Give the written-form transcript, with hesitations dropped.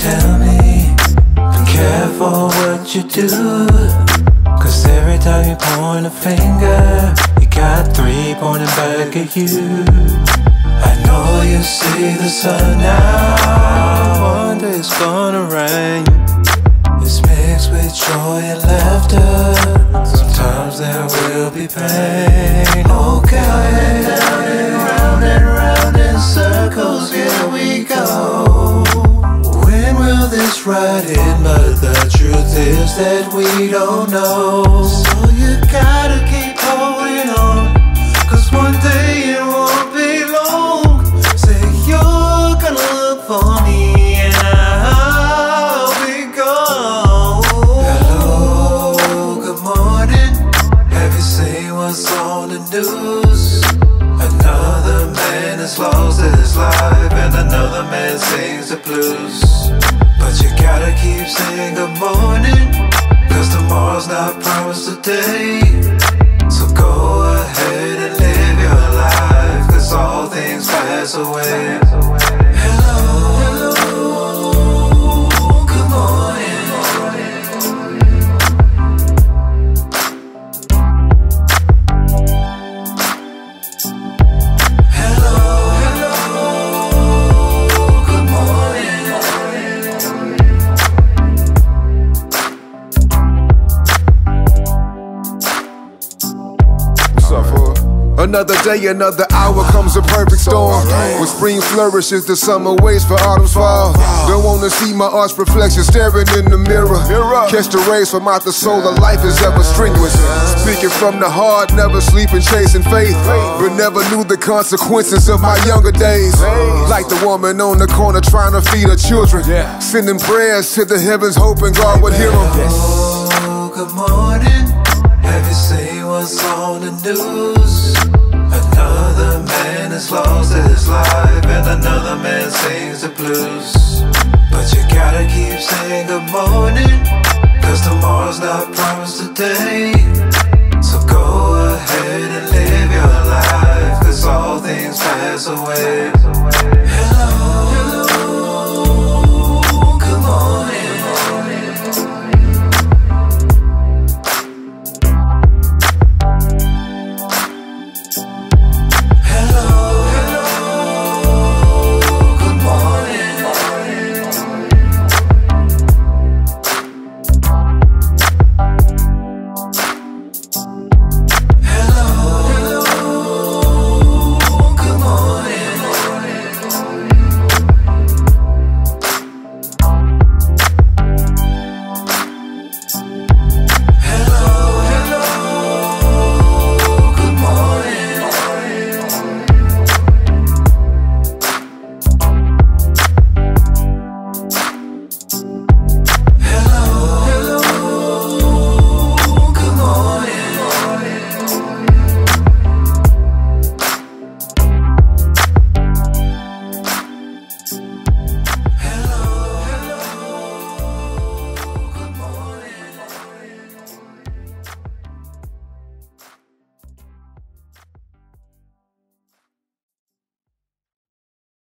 tell me, be careful what you do, cause every time you point a finger, you got three pointing back at you. I know you see the sun now, one day it's gonna rain. It's mixed with joy and laughter, sometimes there will be pain. Okay, and round in circles, here we go. When will this ride end? But the truth is that we don't know. So you gotta keep holding on, cause one day it won't be long. Say you're gonna look for me and I'll be gone. Hello, good morning. Have you seen what's on the news? Another man has lost his life and another man sings the blues. But you gotta keep saying good morning, cause tomorrow's not promised today. So go ahead and live your life, cause all things pass away. Hello, good morning. Another day, another hour comes a perfect storm. When spring flourishes, the summer waits for autumn's fall. Don't wanna see my arch reflection staring in the mirror. Catch the rays from out the soul of life is ever strenuous. Speaking from the heart, never sleeping, chasing faith, but never knew the consequences of my younger days. Like the woman on the corner trying to feed her children, sending prayers to the heavens, hoping God would hear them. Oh, good morning. Have you seen what's on the news? Another man has lost his life and another man sings the blues. But you gotta keep saying good morning, cause tomorrow's not promised today. So go ahead and live your life, cause all things pass away.